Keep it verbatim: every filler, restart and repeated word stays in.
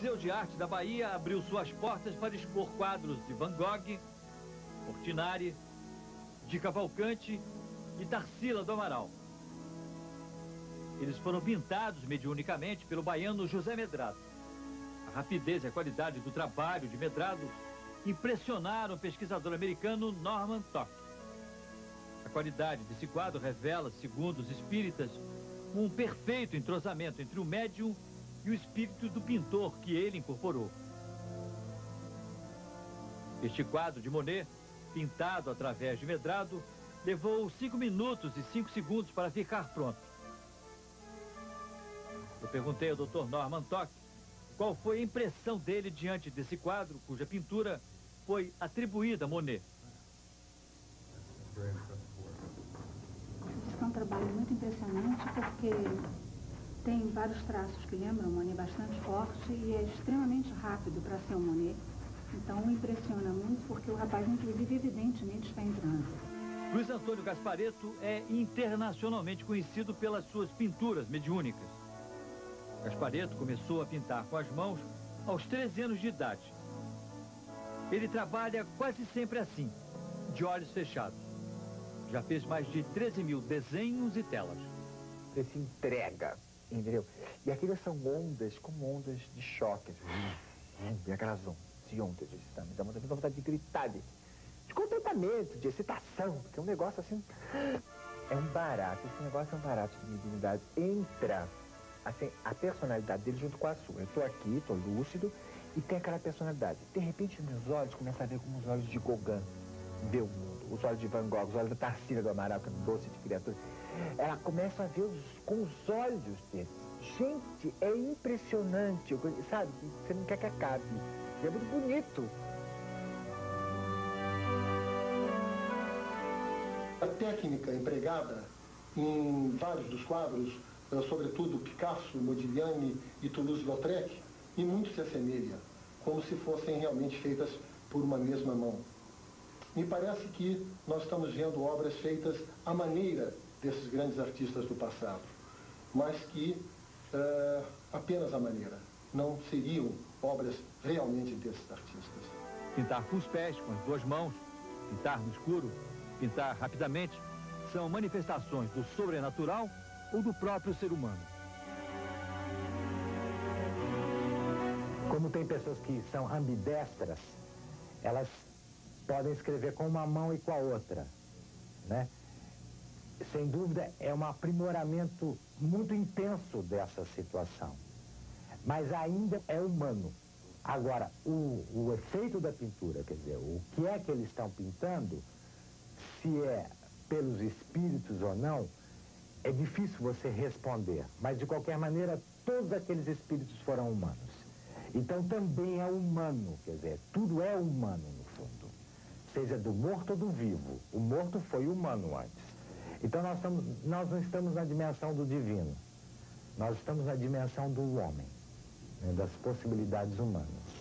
Museu de Arte da Bahia abriu suas portas para expor quadros de Van Gogh, Portinari, de Cavalcante e Tarsila do Amaral. Eles foram pintados mediunicamente pelo baiano José Medrado. A rapidez e a qualidade do trabalho de Medrado impressionaram o pesquisador americano Norman Tock. A qualidade desse quadro revela, segundo os espíritas, um perfeito entrosamento entre o médium e o espírito do pintor que ele incorporou. Este quadro de Monet, pintado através de Medrado, levou cinco minutos e cinco segundos para ficar pronto. Eu perguntei ao doutor Norman Tock qual foi a impressão dele diante desse quadro, cuja pintura foi atribuída a Monet. Isso é um trabalho muito impressionante porque tem vários traços que lembram Monet bastante forte e é extremamente rápido para ser um Monet. Então impressiona muito porque o rapaz, inclusive, evidentemente está em transe. Luiz Antônio Gasparetto é internacionalmente conhecido pelas suas pinturas mediúnicas. Gasparetto começou a pintar com as mãos aos treze anos de idade. Ele trabalha quase sempre assim, de olhos fechados. Já fez mais de treze mil desenhos e telas. Você se entrega, entendeu? E aquelas são ondas, como ondas de choque. E aquelas ondas de ondas de me dá muita vontade de gritar, de, de contentamento, de excitação, porque é um negócio assim... É um barato, esse negócio é um barato de mediunidade. Entra, assim, a personalidade dele junto com a sua. Eu tô aqui, tô lúcido, e tem aquela personalidade. De repente, meus olhos começam a ver como os olhos de Gauguin vê o mundo. Os olhos de Van Gogh, os olhos da Tarsila do Amaral, que é um doce de criatura. Ela começa a ver os, com os olhos dele. Gente, é impressionante, sabe? Você não quer que acabe. É muito bonito. A técnica empregada em vários dos quadros, sobretudo Picasso, Modigliani e Toulouse-Lautrec, e muito se assemelha, como se fossem realmente feitas por uma mesma mão. Me parece que nós estamos vendo obras feitas à maneira desses grandes artistas do passado, mas que uh, apenas à maneira, não seriam obras realmente desses artistas. Pintar com os pés, com as duas mãos, pintar no escuro, pintar rapidamente, são manifestações do sobrenatural ou do próprio ser humano. Como tem pessoas que são ambidestras, elas podem escrever com uma mão e com a outra, né? Sem dúvida, é um aprimoramento muito intenso dessa situação. Mas ainda é humano. Agora, o, o efeito da pintura, quer dizer, o que é que eles estão pintando, se é pelos espíritos ou não, é difícil você responder. Mas, de qualquer maneira, todos aqueles espíritos foram humanos. Então, também é humano, quer dizer, tudo é humano, no fundo. Seja do morto ou do vivo. O morto foi humano antes. Então, nós, estamos, nós não estamos na dimensão do divino. Nós estamos na dimensão do homem, né, das possibilidades humanas.